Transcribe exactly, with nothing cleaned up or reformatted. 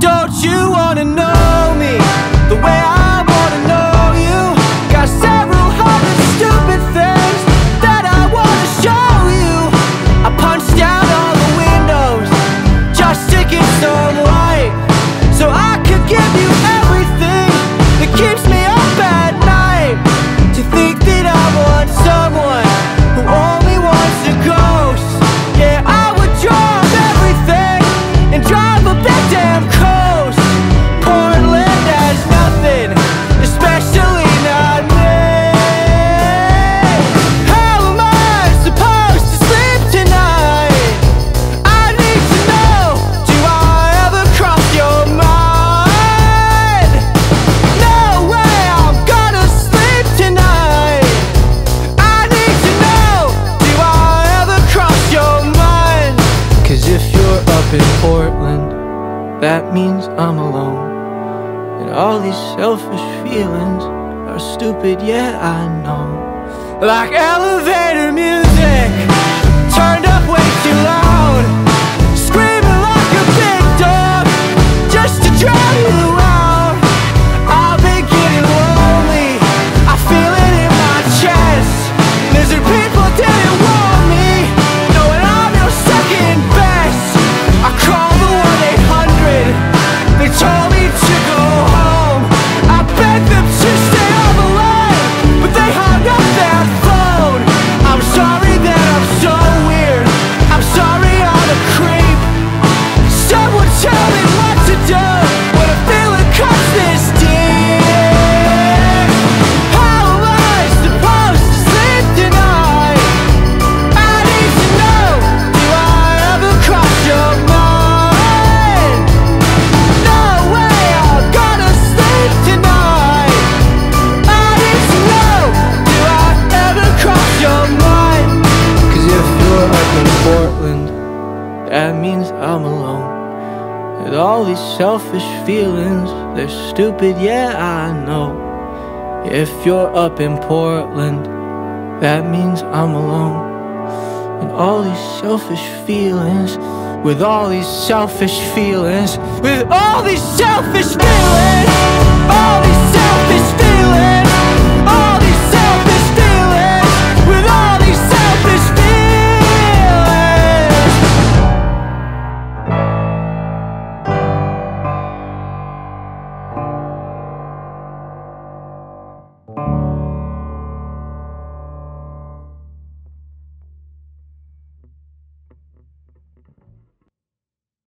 Don't you wanna know me the way I wanna know you? Got several hundred stupid things that I wanna show you. I punched out all the windows just to get some light, so I could give you everything that keeps me up at night. To think that I want someone who only wants a ghost. Yeah, I would drop everything and drive up that damn coast. Portland has nothing, especially not me. How am I supposed to sleep tonight? I need to know, do I ever cross your mind? No way I'm gonna sleep tonight. I need to know, do I ever cross your mind? Cause if you're up in Portland, that means I'm alone. And all these selfish feelings are stupid, yeah, I know. Like elevator music, turned up way too loud, screaming like a big dog, just to drown you out. I've been getting lonely, I feel it in my chest. Lizard people didn't want me, knowing I'm your second best. I called the one eight hundred, they told me to go home. I begged them to stay on the line, but they hung up that phone. I'm sorry that I'm so weird, I'm sorry I'm a creep. Someone tell me what to do when a feeling cuts this deep. How am I supposed to sleep tonight? I need to know, do I ever cross your mind? No way I'm gonna sleep tonight. I need to know, do I ever cross your mind? Cause if you're up in Portland, that means I'm alone. And all these selfish feelings, they're stupid, yeah, I know. If you're up in Portland, that means I'm alone. And all these selfish feelings, with all these selfish feelings, with all these selfish feelings, all these